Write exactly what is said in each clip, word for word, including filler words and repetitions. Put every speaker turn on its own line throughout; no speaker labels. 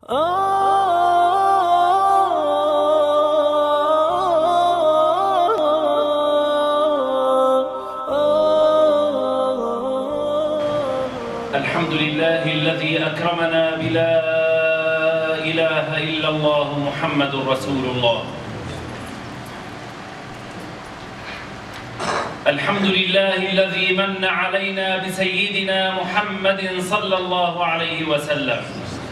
الحمد لله الذي أكرمنا بلا إله إلا الله محمد رسول الله. الحمد لله الذي من علينا بسيدنا محمد صلى الله عليه وسلم.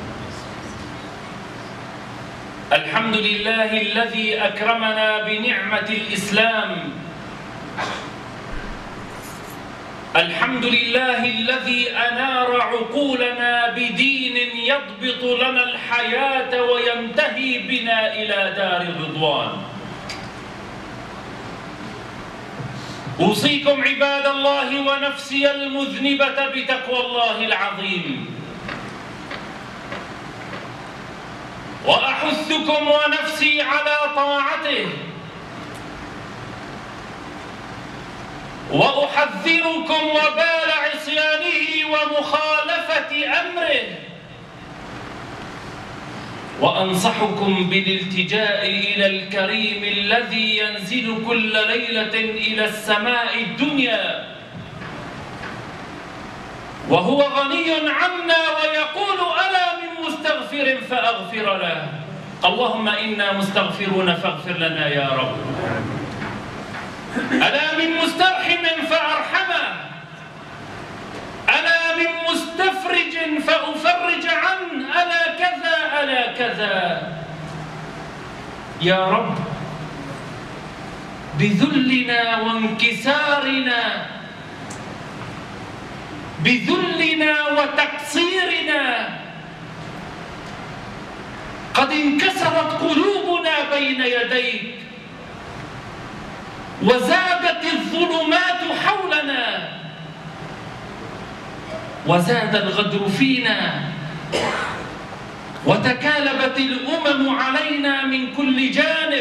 الحمد لله الذي أكرمنا بنعمة الإسلام. الحمد لله الذي أنار عقولنا بدين يضبط لنا الحياة وينتهي بنا إلى دار الرضوان. أوصيكم عباد الله ونفسي المذنبة بتقوى الله العظيم، وأحثكم ونفسي على طاعته، وأحذركم وبال عصيانه ومخالفة أمره، وأنصحكم بالالتجاء إلى الكريم الذي ينزل كل ليلة إلى السماء الدنيا وهو غني عنا ويقول ألا من مستغفر فأغفر له. اللهم إنا مستغفرون فاغفر لنا يا رب. ألا من مسترحم فأرحمه، ألا من مستفرج فأفرج عنه، ألا كذا ألا كذا. يا رب بذلنا وانكسارنا، بذلنا وتقصيرنا قد انكسرت قلوبنا بين يديك، وزادت الظلمات حولنا، وزاد الغدر فينا، وتكالبت الأمم علينا من كل جانب،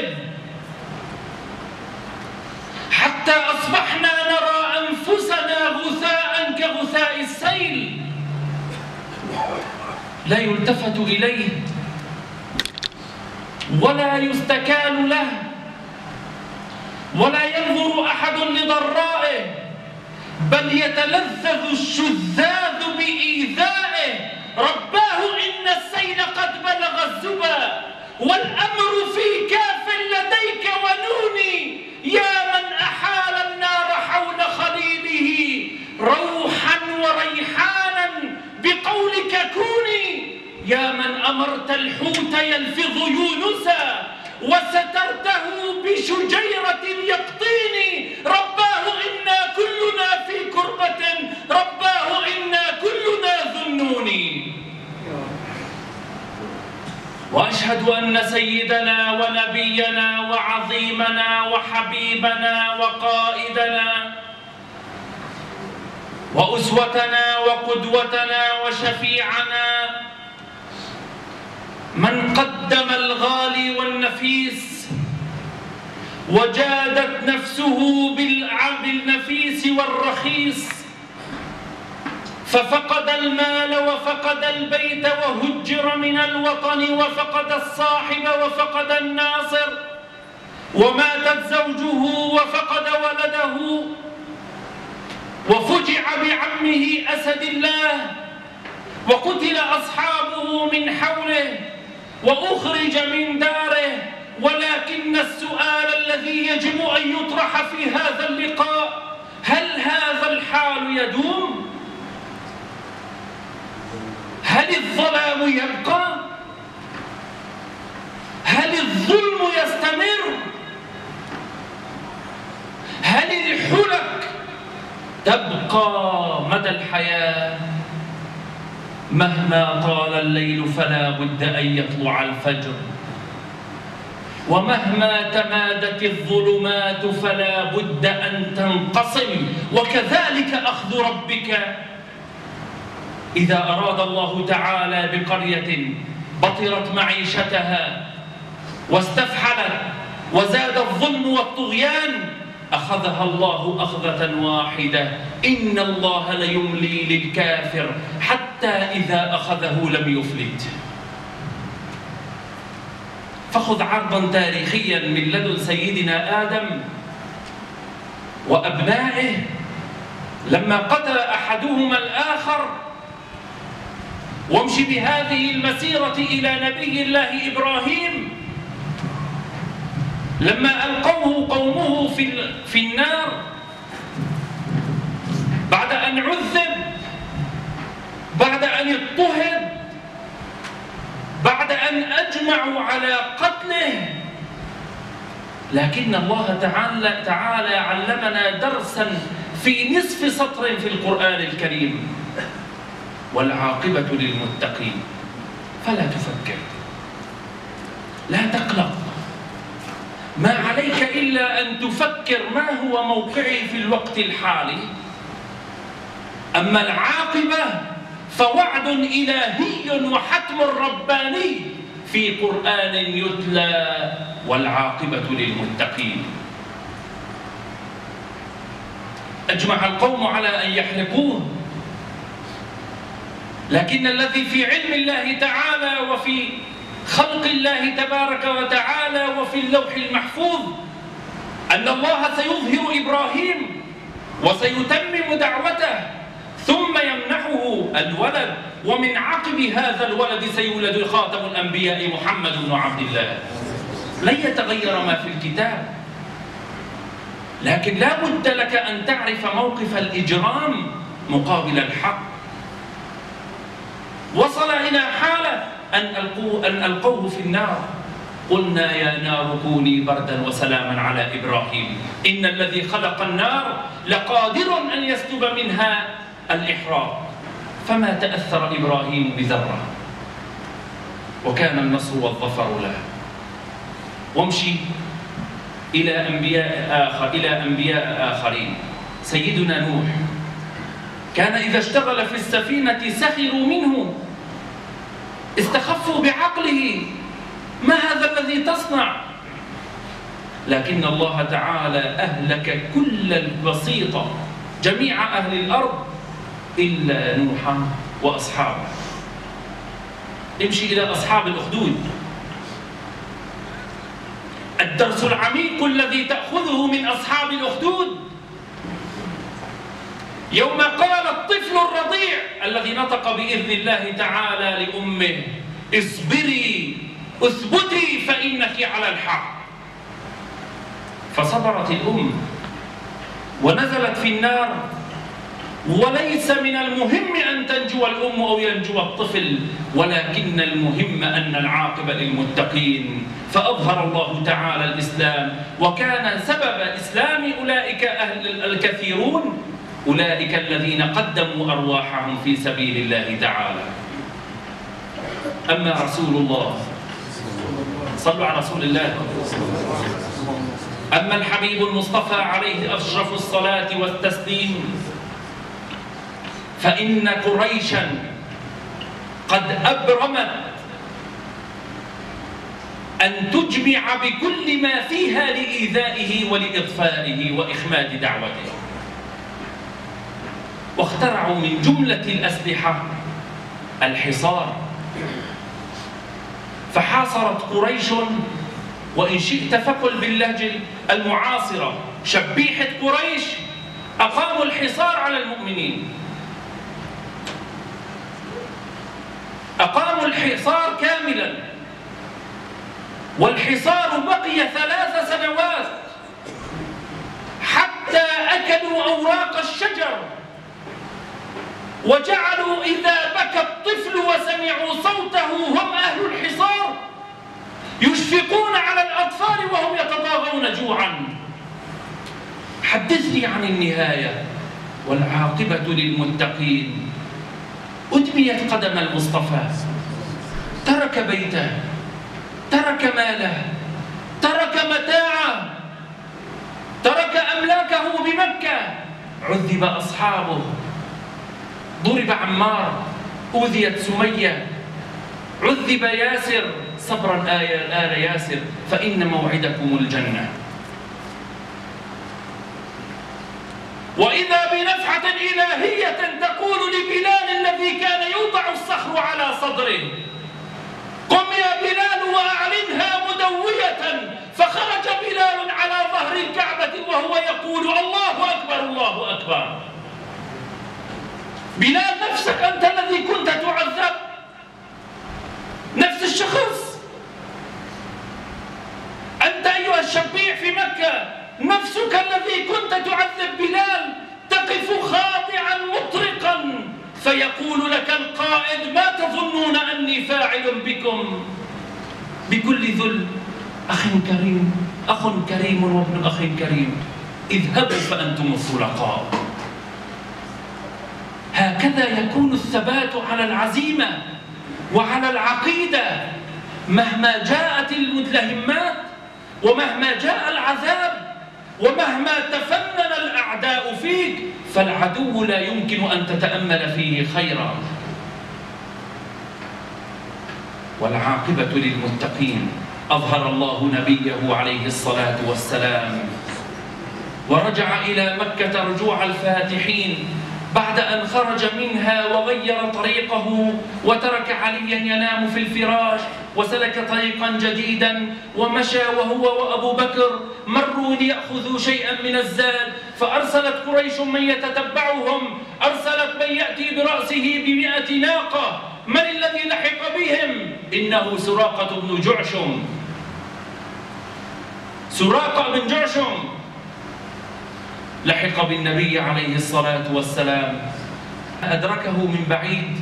حتى أصبحنا نرى أنفسنا غثاء كغثاء السيل لا يلتفت إليه ولا يستكان له، ولا ينظر أحد لضرائه، بل يتلذذ الشذاذ بإيذائه. رباه إن السيل قد بلغ الزبا، والأمر في كاف لديك ونوني. يا من أحال النار حول خليله روحا وريحانا بقولك كوني. يا من أمرت الحوت يلفظ يونسا وسترته بشجيرة اليقطين. رباه إنا كلنا في كربة، رباه إنا كلنا ذنون. وأشهد أن سيدنا ونبينا وعظيمنا وحبيبنا وقائدنا وأسوتنا وقدوتنا وشفيعنا، من قدم الغالي والنفيس وجادت نفسه بالنفيس والرخيص، ففقد المال وفقد البيت وهجر من الوطن وفقد الصاحب وفقد الناصر، وماتت زوجه وفقد ولده، وفجع بعمه أسد الله، وقتل أصحابه من حوله، وأخرج من داره. ولكن السؤال الذي يجب أن يطرح في هذا اللقاء: هل هذا الحال يدوم؟ هل الظلام يبقى؟ هل الظلم يستمر؟ هل الحلك تبقى مدى الحياة؟ مهما طال الليل فلا بد أن يطلع الفجر، ومهما تمادت الظلمات فلا بد أن تنقسم. وكذلك أخذ ربك إذا أراد الله تعالى بقرية بطرت معيشتها واستفحلت وزاد الظلم والطغيان، أخذها الله أخذة واحدة. إن الله ليملي للكافر حتى إذا أخذه لم يفلت. فخذ عرضا تاريخيا من لدن سيدنا آدم وأبنائه لما قتل أحدهما الآخر، وامشي بهذه المسيرة إلى نبي الله إبراهيم لما ألقوه قومه في في النار بعد أن عذب، بعد أن اضطهد، بعد أن أجمعوا على قتله، لكن الله تعالى تعالى علمنا درسا في نصف سطر في القرآن الكريم: والعاقبة للمتقين. فلا تفكر، لا تقلق، ما عليك إلا أن تفكر ما هو موقعي في الوقت الحالي. أما العاقبة فوعد إلهي وحتم رباني في قرآن يتلى: والعاقبة للمتقين. أجمع القوم على أن يحرقوه، لكن الذي في علم الله تعالى وفي خلق الله تبارك وتعالى وفي اللوح المحفوظ أن الله سيظهر إبراهيم وسيتمم دعوته ثم يمنحه الولد، ومن عقب هذا الولد سيولد خاتم الأنبياء محمد بن عبد الله. لن يتغير ما في الكتاب، لكن لا بد لك أن تعرف موقف الإجرام مقابل الحق. وصل إلى حالة أن ألقوه, أن ألقوه في النار. قلنا يا نار كوني بردا وسلاما على إبراهيم، إن الذي خلق النار لقادر أن يسلب منها الإحراق. فما تأثر إبراهيم بذرة، وكان النصر والظفر له. وامشي إلى أنبياء آخر إلى أنبياء آخرين. سيدنا نوح كان إذا اشتغل في السفينة سخروا منه، استخفوا بعقله: ما هذا الذي تصنع؟ لكن الله تعالى أهلك كل البسيطة، جميع أهل الأرض إلا نوحا وأصحابه. امشي إلى أصحاب الأخدود. الدرس العميق الذي تأخذه من أصحاب الأخدود يوم قال الطفل الرضيع الذي نطق بإذن الله تعالى لأمه: اصبري اثبتي فإنك على الحق. فصبرت الأم ونزلت في النار، وليس من المهم أن تنجو الأم أو ينجو الطفل، ولكن المهم أن العاقبة للمتقين. فأظهر الله تعالى الإسلام، وكان سبب إسلام أولئك أهل الكثيرون أولئك الذين قدموا أرواحهم في سبيل الله تعالى. أما رسول الله، صلوا على رسول الله، أما الحبيب المصطفى عليه أشرف الصلاة والتسليم، فإن قريشا قد أبرمت أن تجمع بكل ما فيها لإيذائه ولإطفائه وإخماد دعوته، واخترعوا من جملة الأسلحة الحصار. فحاصرت قريش، وإن شئت فقل باللهجة المعاصرة شبيحة قريش، أقاموا الحصار على المؤمنين، أقاموا الحصار كاملا. والحصار بقي ثلاث سنوات حتى أكلوا أوراق الشجر، وجعلوا إذا بكى الطفل وسمعوا صوته هم أهل الحصار يشفقون على الأطفال وهم يتطاغون جوعا. حدثني عن النهاية: والعاقبة للمتقين. أدميت قدم المصطفى، ترك بيته، ترك ماله، ترك متاعه، ترك أملاكه بمكة. عذب أصحابه، ضرب عمار، أوذيت سمية، عذب ياسر. صبرا آل ياسر فإن موعدكم الجنة. وإذا بنفحة إلهية تقول لبلال الذي كان يوضع الصخر على صدره: قم يا بلال وأعلنها فخرج بلال على ظهر الكعبة وهو يقول الله أكبر الله أكبر. بلال نفسك أنت الذي كنت تعذب، نفس الشخص أنت أيها الشبيع في مكة، نفسك الذي كنت تعذب بلال تقف خاضعا مطرقا فيقول لك القائد ما تظنون أني فاعل بكم؟ بكل ذل أخ كريم، أخ كريم وابن أخ كريم، اذهبوا فأنتم الطلقاء. هكذا يكون الثبات على العزيمة وعلى العقيدة مهما جاءت المتلهمات ومهما جاء العذاب ومهما تفنن الأعداء فيك، فالعدو لا يمكن أن تتأمل فيه خيرا. والعاقبة للمتقين. أظهر الله نبيه عليه الصلاة والسلام ورجع إلى مكة رجوع الفاتحين بعد أن خرج منها وغير طريقه وترك عليا ينام في الفراش وسلك طريقا جديدا ومشى وهو وأبو بكر مروا ليأخذوا شيئا من الزاد، فأرسلت قريش من يتتبعهم، أرسلت من يأتي برأسه بمئة ناقة. من الذي لحق بهم؟ إنه سراقة بن جعشم. سراقة بن جعشم لحق بالنبي عليه الصلاة والسلام، أدركه من بعيد،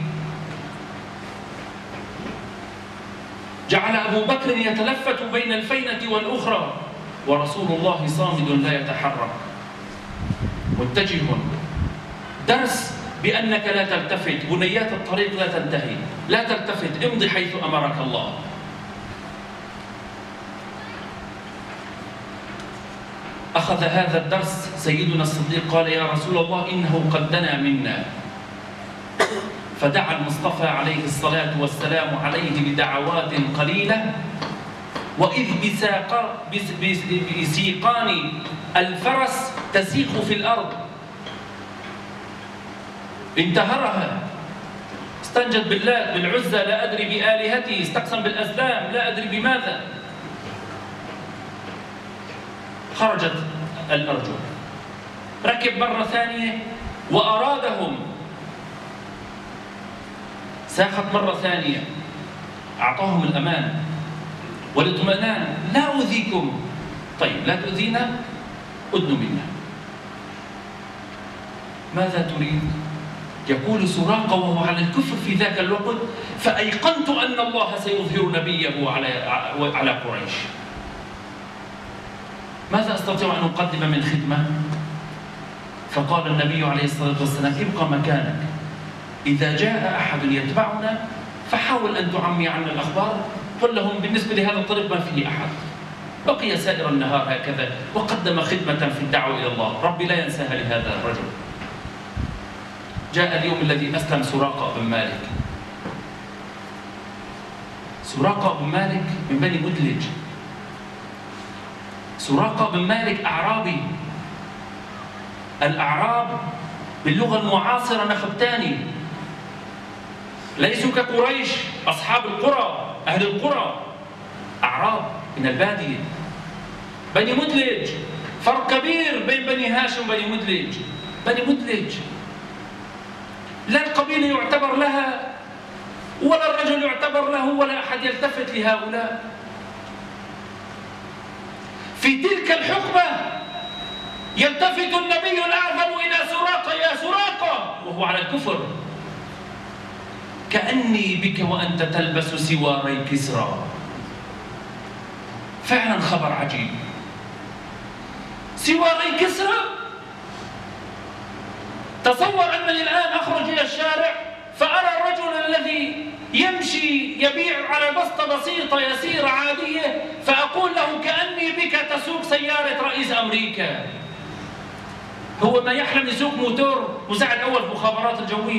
جعل أبو بكر يتلفت بين الفينة والأخرى ورسول الله صامد لا يتحرك متجه. درس بأنك لا تلتفت، بنيات الطريق لا تنتهي، لا تلتفت، امضي حيث أمرك الله. أخذ هذا الدرس سيدنا الصديق قال يا رسول الله إنه قد دنا منا، فدعا المصطفى عليه الصلاة والسلام عليه بدعوات قليلة، وإذ بساق بسيقان الفرس تسيق في الأرض انتهرها، استنجد بالله بالعزى لا أدري بآلهتي، استقسم بالأزلام لا أدري بماذا. خرجت الأرجل، ركب مرة ثانية وأرادهم، ساخت مرة ثانية، أعطاهم الأمان والاطمئنان، لا أؤذيكم. طيب لا تؤذينا، أدنوا منا. ماذا تريد؟ يقول سراقة وهو على الكفر في ذاك الوقت فأيقنت أن الله سيظهر نبيه على على قريش. ماذا أستطيع أن أقدم من خدمة؟ فقال النبي عليه الصلاة والسلام ابقى مكانك، إذا جاء أحد يتبعنا فحاول أن تعمي عنا الأخبار، قل لهم بالنسبة لهذا الطريق ما فيه أحد. بقي سائر النهار هكذا وقدم خدمة في الدعوة إلى الله، ربي لا ينساها لهذا الرجل. جاء اليوم الذي أسلم سراقة بن مالك. سراقة بن مالك من بني مدلج. سراقة بن مالك أعرابي. الأعراب باللغة المعاصرة نخبتاني، ليسوا كقريش أصحاب القرى أهل القرى، أعراب من البادية. بني مدلج فرق كبير بين بني هاشم وبني مدلج. بني مدلج لا القبيلة يعتبر لها ولا الرجل يعتبر له ولا أحد يلتفت لهؤلاء. في تلك الحقبة يلتفت النبي الأعظم إلى سراقة يا سراقة وهو على الكفر، كأني بك وأنت تلبس سواري كسرى. فعلا خبر عجيب، سواري كسرى. تصور أنني الآن أخرج إلى الشارع فأرى الرجل الذي يمشي يبيع على بسطة بسيطة يسيرة عادية، فأقول له كأني بك تسوق سيارة رئيس أمريكا. هو ما يحلم يسوق موتور مساعد أول في المخابرات الجوية؟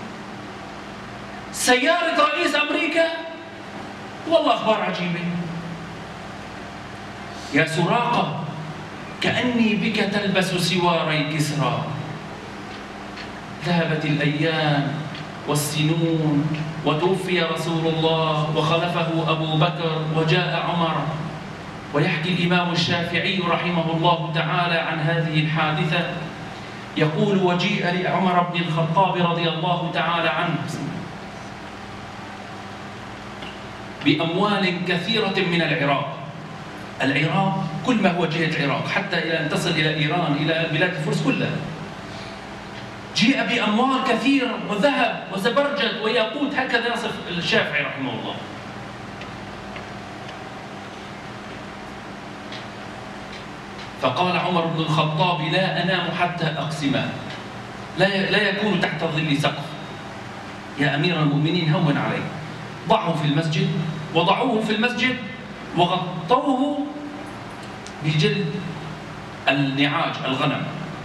سيارة رئيس أمريكا؟ والله أخبار عجيبة. يا سراقة كأني بك تلبس سواري كسرى. ذهبت الأيام والسنون وتوفي رسول الله وخلفه أبو بكر وجاء عمر. ويحكي الإمام الشافعي رحمه الله تعالى عن هذه الحادثة، يقول: وجيء لعمر بن الخطاب رضي الله تعالى عنه بأموال كثيرة من العراق. العراق كل ما هو جهة العراق حتى إلى أن تصل إلى إيران، إلى بلاد الفرس كلها. جيء بأموال كثيرة وذهب وزبرجد وياقوت، هكذا يصف الشافعي رحمه الله. فقال عمر بن الخطاب: لا أنام حتى أقسمه، لا لا يكون تحت ظل سقف. يا أمير المؤمنين هون عليه، ضعه في المسجد، وضعوه في المسجد وغطوه بجلد النعاج الغنم،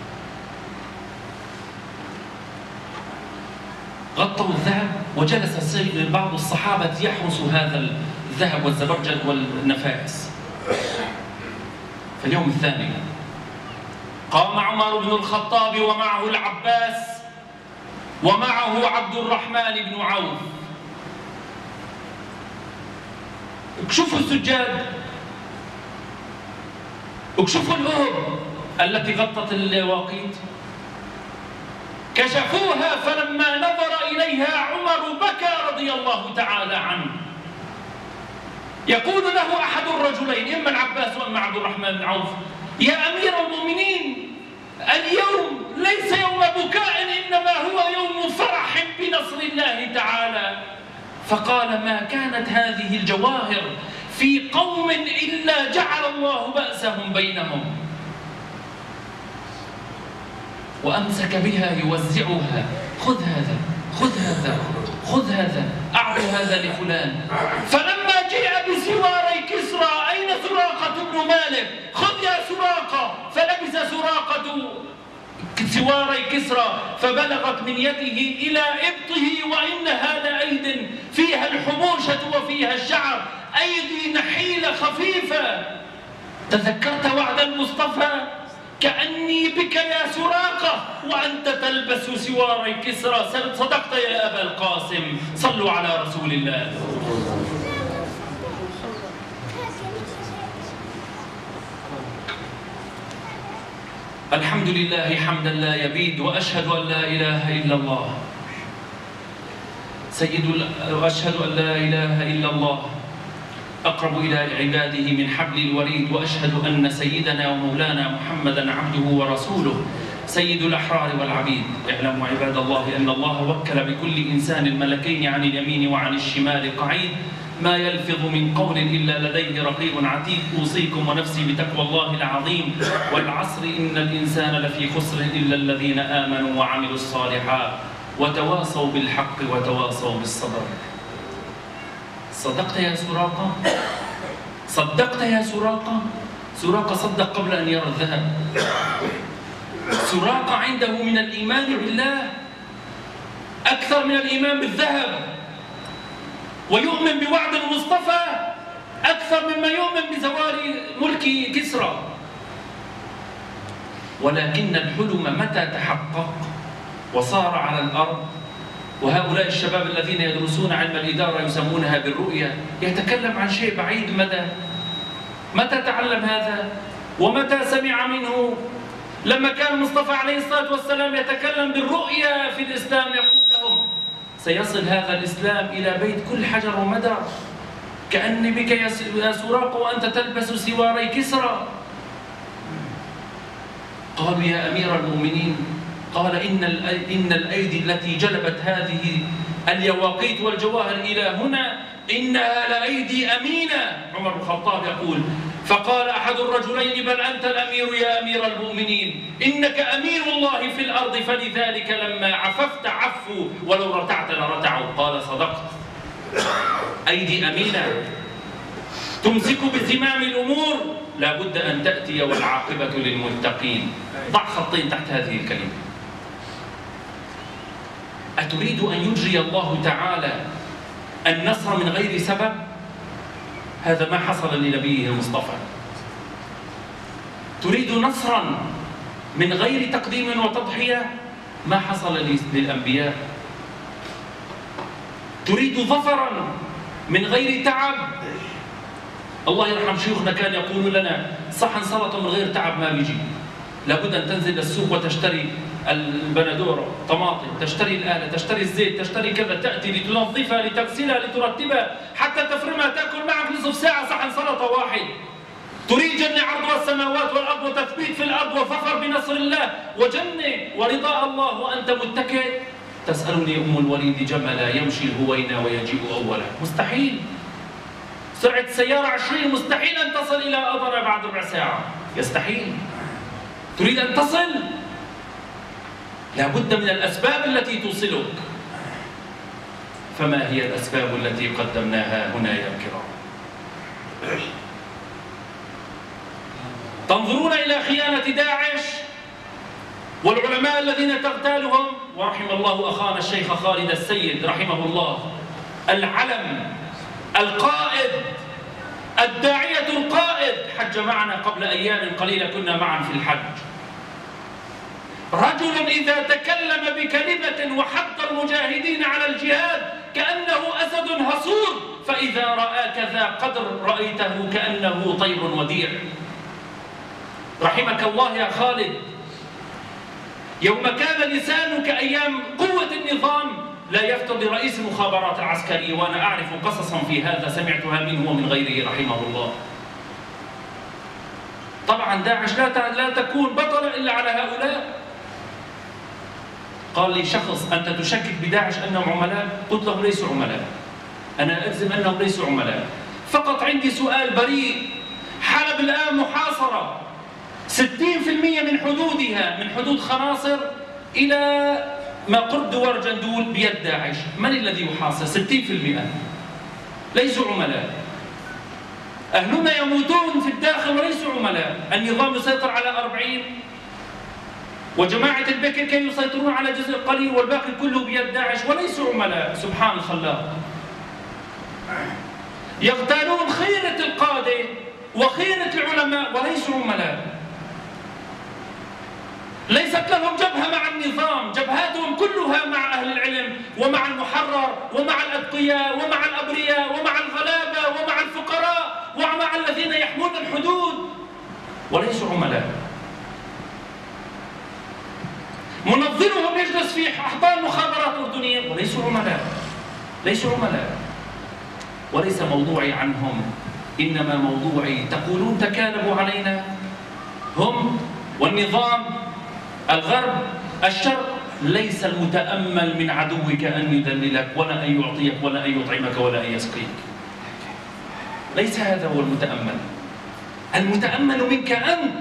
غطوا الذهب، وجلس بعض الصحابة يحرس هذا الذهب والزبرجد والنفائس. في اليوم الثاني قام عمر بن الخطاب ومعه العباس ومعه عبد الرحمن بن عوف. اكشفوا السجاد، اكشفوا الأهب التي غطت الواقيت، كشفوها، فلما نظر إليها عمر بكى رضي الله تعالى عنه. يقول له أحد الرجلين، إما العباس وإما عبد الرحمن بن عوف: يا أمير المؤمنين، اليوم ليس يوم بكاء، إنما هو يوم فرح بنصر الله تعالى. فقال: ما كانت هذه الجواهر في قوم إلا جعل الله بأسهم بينهم. وأمسك بها يوزعها: خذ هذا، خذ هذا، خذ هذا، أعطوا هذا لفلان. فلما جاء بسواري كسرى: أين سراقة بن مالك؟ خذ يا سراقة. فلبس سراقة سواري كسرى فبلغت من يده إلى إبطه، وإنها لأيد فيها الحموشة وفيها الشعر، أيدي نحيلة خفيفة. تذكرت وعد المصطفى: كأني بك يا سراقة وأنت تلبس سواري كسرى. صدقت يا أبا القاسم، صلوا على رسول الله. الحمد لله حمدا لا يبيد، وأشهد أن لا إله إلا الله سيد وأشهد أن لا إله إلا الله أقرب إلى عباده من حبل الوريد، وأشهد أن سيدنا ومولانا محمدا عبده ورسوله سيد الأحرار والعبيد. اعلموا عباد الله أن الله وكل بكل إنسان الملكين عن اليمين وعن الشمال قعيد، ما يلفظ من قول إلا لديه رقيب عتيد. أوصيكم ونفسي بتقوى الله العظيم، والعصر إن الإنسان لفي خسر إلا الذين آمنوا وعملوا الصالحات وتواصوا بالحق وتواصوا بالصبر. صدقت يا سراقة؟ صدقت يا سراقة؟ سراقة صدق قبل أن يرى الذهب. سراقة عنده من الإيمان بالله أكثر من الإيمان بالذهب، ويؤمن بوعد المصطفى أكثر مما يؤمن بزوال ملك كسرى. ولكن الحلم متى تحقق وصار على الأرض، وهؤلاء الشباب الذين يدرسون علم الإدارة يسمونها بالرؤية، يتكلم عن شيء بعيد المدى. متى تعلم هذا؟ ومتى سمع منه؟ لما كان المصطفى عليه الصلاة والسلام يتكلم بالرؤية في الإسلام، يقول لهم: سيصل هذا الإسلام إلى بيت كل حجر ومدر، كأني بك يا سراق وأنت تلبس سواري كسرى. قالوا: يا أمير المؤمنين، قال: إن إن الأيدي التي جلبت هذه اليواقيت والجواهر إلى هنا إنها لأيدي أمينة. عمر بن الخطاب يقول: فقال أحد الرجلين: بل أنت الأمير يا أمير المؤمنين، إنك أمير الله في الأرض، فلذلك لما عففت عفوا ولو رتعت لرتعوا. قال: صدقت، أيدي أمينة تمسك بزمام الأمور، لا بد أن تأتي والعاقبة للمتقين. ضع خطين تحت هذه الكلمة. أتريد أن يجري الله تعالى النصر من غير سبب؟ هذا ما حصل لنبيه المصطفى. تريد نصرا من غير تقديم وتضحية؟ ما حصل للأنبياء. تريد ظفرا من غير تعب؟ الله يرحم شيوخنا كان يقول لنا صحن سلطة من غير تعب ما بيجي، لابد أن تنزل للسوق وتشتري البندورة، طماطم، تشتري الآلة، تشتري الزيت، تشتري كذا، تأتي لتنظفها، لتغسلها، لترتبها، حتى تفرمها، تأكل معك نصف ساعة صحن سلطة واحد. تريد جنة عرضها السماوات والأرض وتثبيت في الأرض وفخر بنصر الله وجنة ورضاء الله وأنت متكئ. تسألني أم الوليد جملا يمشي الهوينا ويجيء أولا. مستحيل. سرعة السيارة عشرين، مستحيل أن تصل إلى أبرة بعد ربع ساعة. يستحيل. تريد أن تصل؟ لا بد من الأسباب التي توصلك. فما هي الأسباب التي قدمناها هنا يا الكرام؟ تنظرون إلى خيانة داعش والعلماء الذين تغتالهم، ورحم الله أخانا الشيخ خالد السيد رحمه الله، العلم، القائد، الداعية القائد، حج معنا قبل أيام قليلة، كنا معا في الحج. رجل إذا تكلم بكلمة وحض المجاهدين على الجهاد كأنه أسد هصور، فإذا رآك ذا قدر رأيته كأنه طير وديع. رحمك الله يا خالد. يوم كان لسانك أيام قوة النظام لا يفتض رئيس المخابرات العسكرية، وأنا أعرف قصصا في هذا سمعتها منه ومن غيره رحمه الله. طبعا داعش لا لا تكون بطلة إلا على هؤلاء. قال لي شخص أنت تشكك بداعش أنهم عملاء؟ قلت له ليسوا عملاء، أنا أجزم أنهم ليسوا عملاء. فقط عندي سؤال بريء. حلب الآن محاصرة، ستين بالمئة من حدودها من حدود خناصر إلى ما قرب دوار جندول بيد داعش. من الذي يحاصر؟ ستين بالمئة ليسوا عملاء. أهلنا يموتون في الداخل وليسوا عملاء. النظام يسيطر على أربعين وجماعة البكر كانوا يسيطرون على جزء قليل والباقي كله بيد داعش وليسوا عملاء. سبحان الخلاق. يغتالون خيرة القادة وخيرة العلماء وليسوا عملاء. ليست لهم جبهة مع النظام، جبهاتهم كلها مع أهل العلم ومع المحرر ومع الأتقياء ومع الأبرياء ومع الغلابة ومع الفقراء ومع الذين يحمون الحدود وليسوا عملاء. منظرهم يجلس في أحضان مخابرات أردنية وليسوا عملاء. ليسوا عملاء. وليس موضوعي عنهم، إنما موضوعي تقولون تكالبوا علينا هم والنظام الغرب الشرق. ليس المتأمل من عدوك أن يذللك ولا أن يعطيك ولا أن يطعمك ولا أن يسقيك. ليس هذا هو المتأمل. المتأمل منك أنت.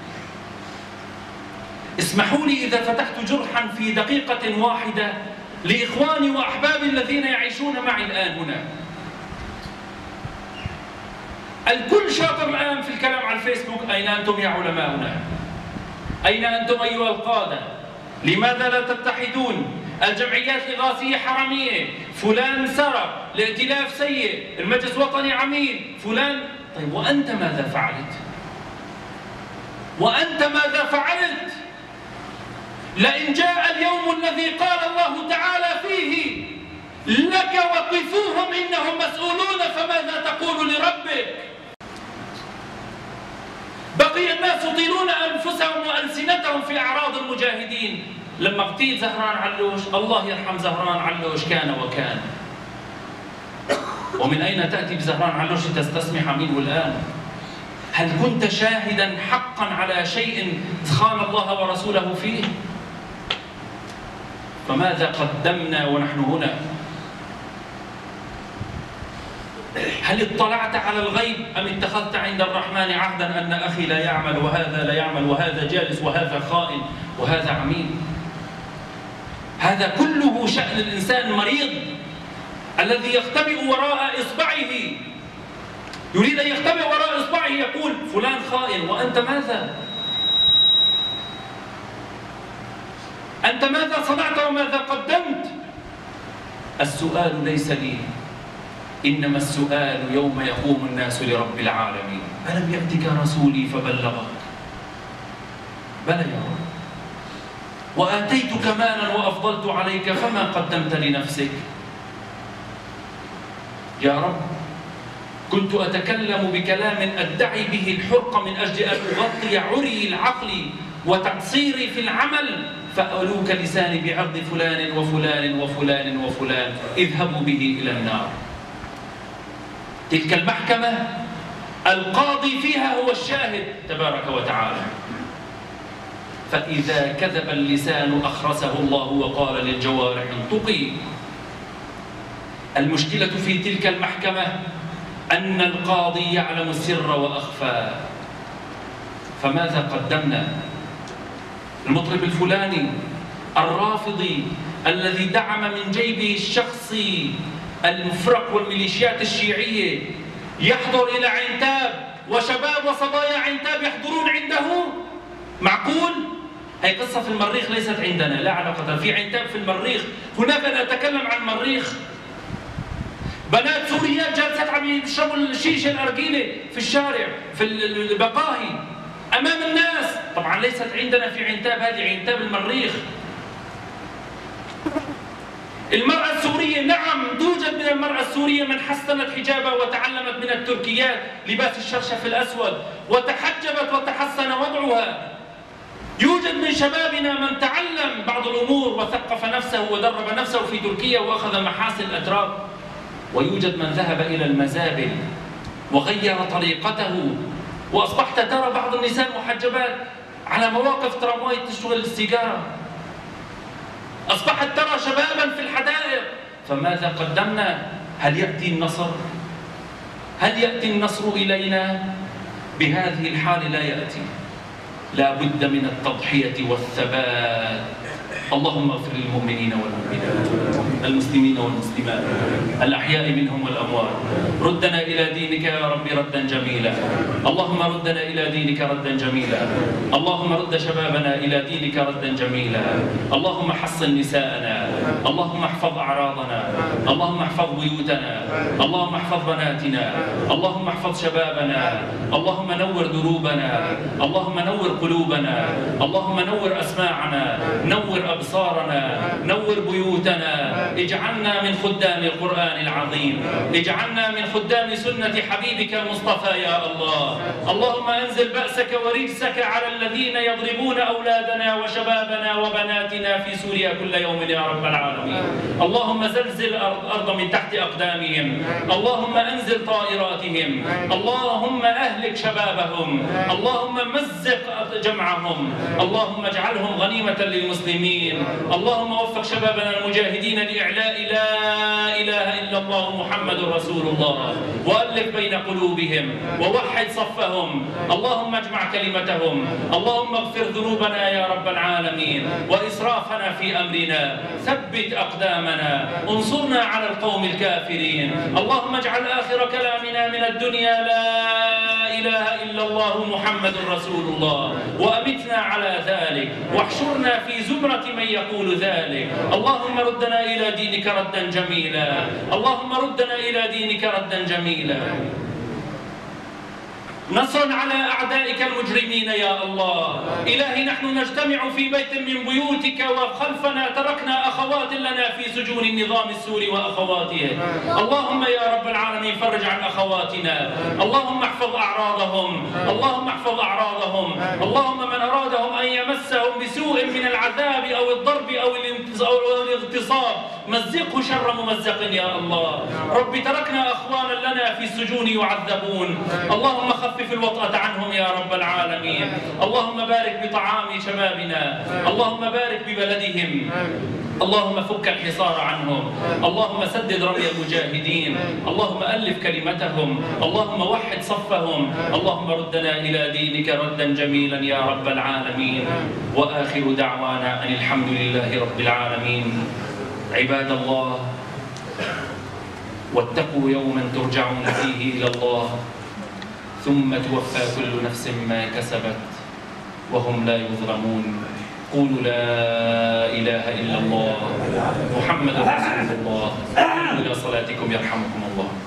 اسمحوا لي إذا فتحت جرحا في دقيقة واحدة لإخواني وأحبابي الذين يعيشون معي الآن هنا. الكل شاطر الآن في الكلام على الفيسبوك. أين أنتم يا علماؤنا؟ أين أنتم أيها القادة؟ لماذا لا تتحدون؟ الجمعيات الإغاثية حرامية، فلان سرق، الائتلاف سيء، المجلس الوطني عميل، فلان. طيب وأنت ماذا فعلت؟ وأنت ماذا فعلت؟ لئن جاء اليوم الذي قال الله تعالى فيه لك وقفوهم إنهم مسؤولون فماذا تقول لربك؟ بقي الناس يطيلون أنفسهم وألسنتهم في أعراض المجاهدين. لما اغتيل زهران علوش، الله يرحم زهران علوش، كان وكان. ومن أين تأتي بزهران علوش تستسمح منه الآن؟ هل كنت شاهدا حقا على شيء خان الله ورسوله فيه؟ فماذا قدمنا ونحن هنا؟ هل اطلعت على الغيب أم اتخذت عند الرحمن عهدا أن أخي لا يعمل وهذا لا يعمل وهذا جالس وهذا خائن وهذا عميل؟ هذا كله شأن الإنسان المريض الذي يختبئ وراء إصبعه، يريد أن يختبئ وراء إصبعه يقول فلان خائن. وأنت ماذا؟ أنت ماذا صنعت وماذا قدمت؟ السؤال ليس لي، إنما السؤال يوم يقوم الناس لرب العالمين. ألم يأتك رسولي فبلغك؟ بلى يا رب. وآتيتك مالا وأفضلت عليك فما قدمت لنفسك؟ يا رب كنت أتكلم بكلام أدعي به الحرقة من أجل أن أغطي عري العقل وتقصيري في العمل، فألوك لساني بعرض فلان وفلان وفلان وفلان، اذهبوا به إلى النار. تلك المحكمة القاضي فيها هو الشاهد تبارك وتعالى. فإذا كذب اللسان أخرسه الله وقال للجوارح انطقي. المشكلة في تلك المحكمة أن القاضي يعلم السر وأخفى. فماذا قدمنا؟ المطرب الفلاني الرافضي الذي دعم من جيبه الشخصي المفرق والميليشيات الشيعية يحضر إلى عنتاب، وشباب وصبايا عنتاب يحضرون عنده. معقول؟ هي قصة في المريخ ليست عندنا، لا علاقة. في عنتاب في المريخ. هناك نتكلم عن المريخ. بنات سوريات جالسات عم يشربوا الشيشه الارجيله في الشارع في البقاهي امام الناس. طبعا ليست عندنا في عنتاب، هذه عنتاب المريخ. المرأة السورية نعم توجد من المرأة السورية من حسنت حجابها وتعلمت من التركيات لباس الشرشف الأسود وتحجبت وتحسن وضعها. يوجد من شبابنا من تعلم بعض الأمور وثقف نفسه ودرب نفسه في تركيا وأخذ محاسن الأتراك. ويوجد من ذهب إلى المزابل وغير طريقته، وأصبحت ترى بعض النساء محجبات على مواقف ترامواي تشتغل السيجارة. أصبحت ترى شبابا في الحدائق. فماذا قدمنا؟ هل يأتي النصر؟ هل يأتي النصر إلينا؟ بهذه الحال لا يأتي. لا بد من التضحية والثبات. اللهم اغفر للمؤمنين والمؤمنات، المسلمين والمسلمات، الأحياء منهم والأموات. ردنا إلى دينك يا رب ردا جميلا. اللهم ردنا إلى دينك ردا جميلا. اللهم رد شبابنا إلى دينك ردا جميلا. اللهم حصن نساءنا. اللهم احفظ أعراضنا. اللهم احفظ بيوتنا. اللهم احفظ بناتنا. اللهم احفظ شبابنا. اللهم نور دروبنا. اللهم نور قلوبنا. اللهم نور أسماعنا. نور أبصارنا. نور بيوتنا. اجعلنا من خدام القرآن العظيم. اجعلنا من خدام سنة حبيبك المصطفى يا الله. اللهم أنزل بأسك ورجسك على الذين يضربون أولادنا وشبابنا وبناتنا في سوريا كل يوم يا رب العالمين. اللهم زلزل الأرض من تحت أقدامهم. اللهم أنزل طائراتهم. اللهم أهلك شبابهم. اللهم مزق جمعهم. اللهم اجعلهم غنيمة للمسلمين. اللهم وفق شبابنا المجاهدين لإعلاء لا إله إلا الله محمد رسول الله، وألف بين قلوبهم ووحد صفهم. اللهم اجمع كلمتهم. اللهم اغفر ذنوبنا يا رب العالمين وإسرافنا في أمرنا. ثبت أقدامنا. انصرنا على القوم الكافرين. اللهم اجعل آخر كلامنا من الدنيا لا إله إلا الله محمد رسول الله، وأمتنا على ذلك، واحشرنا في زمرة من يقول ذلك. اللهم ردنا إلى دينك ردا جميلا. اللهم ردنا إلى دينك ردا جميلا. نصرا على أعدائك المجرمين يا الله. إلهي نحن نجتمع في بيت من بيوتك، وخلفنا تركنا أخوات لنا في سجون النظام السوري وأخواته. اللهم يا رب العالمين فرج عن أخواتنا. اللهم احفظ أعراضهم. اللهم احفظ أعراضهم. اللهم من أرادهم أن يمسهم بسوء من العذاب أو الضرب أو الاغتصاب مزقه شر ممزق يا الله. رب تركنا أخوانا لنا في السجون يعذبون. اللهم خفف الوطأة عنهم يا رب العالمين. اللهم بارك بطعام شبابنا. اللهم بارك ببلدهم. اللهم فك الحصار عنهم. اللهم سدد رمي المجاهدين. اللهم ألف كلمتهم. اللهم وحد صفهم. اللهم ردنا إلى دينك ردا جميلا يا رب العالمين. وآخر دعوانا أن الحمد لله رب العالمين. عباد الله، واتقوا يوما ترجعون فيه إلى الله ثم توفى كل نفس ما كسبت وهم لا يظلمون. قولوا لا إله إلا الله محمد رسول الله. إلى صلاتكم يرحمكم الله.